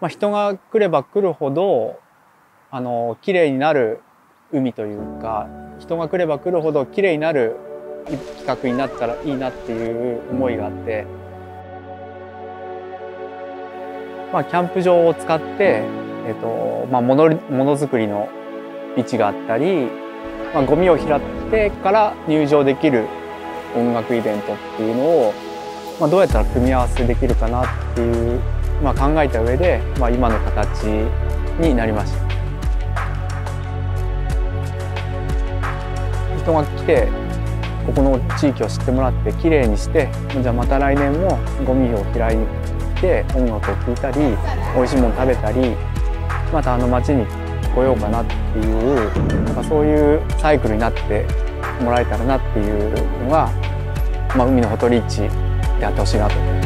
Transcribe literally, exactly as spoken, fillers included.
まあ、人が来れば来るほどあの綺麗になる海というか、人が来れば来るほど綺麗になる企画になったらいいなっていう思いがあって、まあ、キャンプ場を使って、えっとまあ、ものものづくりの位置があったり、まあ、ゴミを拾ってから入場できる音楽イベントっていうのを、まあ、どうやったら組み合わせできるかなっていう、まあ、考えた上で、まあ、今の形になりました。人が来てここの地域を知ってもらってきれいにして、じゃあまた来年もゴミを拾いに来て音楽を聴いたり美味しいもの食べたり、またあの街に来ようかなっていう、なんかそういうサイクルになってもらえたらなっていうのが、まあ、海のほとり市であってほしいなと。